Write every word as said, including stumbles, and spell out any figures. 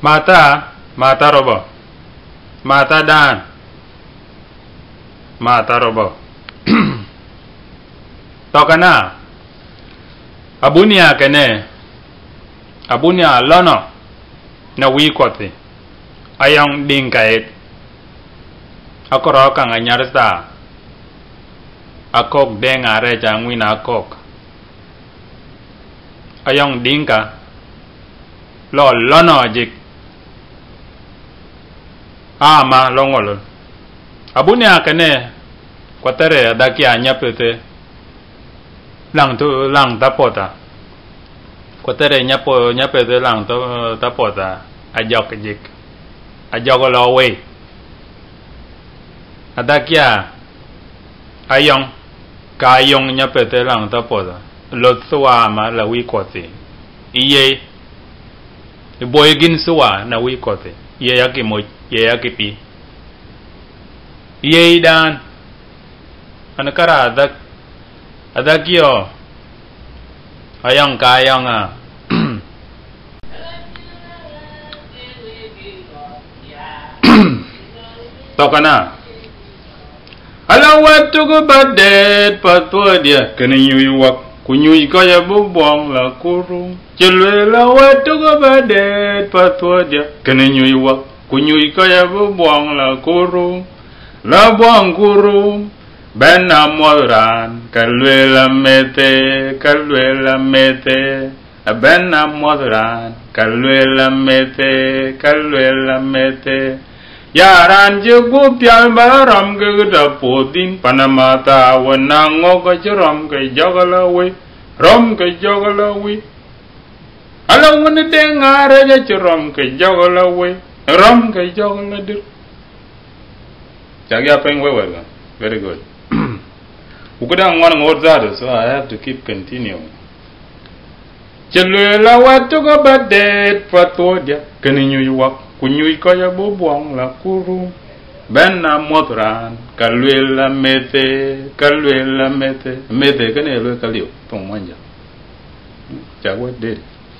mata mata robo mata dan mata robo tokana abunia kene abunia lono na wi kote ayong ding kait akoro kang anyarsta Akook Deng Arech Angui Akook ayong dingka lo lono jik ama longol abunia kene kwatere adakia nyapete lang tu lang tapota kwatere nyapo nyapete lang to tapota ajok jik ajok lo we adakia ayong kayong nyapete lang tapota lot suwa ma la wi kote iye boygin suwa na wi kote iye yaki mo iye yaki pi iye dan anakara adak adakio ayang kayang a tokana alawat tu ko badet patwa dia kena yuwak kunyui kaya bubuang la kurung jelwe lawat tu ko badet patwa dia kena yuwak kunyui kaya bubuang la kurung la buang kurung ben amoran kalwe la mete kalwe la mete ben amoran kalwe la mete kalwe la mete yaran jugu pial baram ke dapodin panamata wanango ke jeram ke jagalawi rom ke jagalawi alang wana Deng Arech jeram ke jagalawi rom ke jagaladir jagi apa yang wewe kan very good ukudang wana ngorza so I have to keep continuing jelula watu ke badet patodia keninyu yuwak kunyui kaya bubuang la kuru ben na modran kalwe la mete kalwe la mete mete kene lo kalio tong manja jagwa de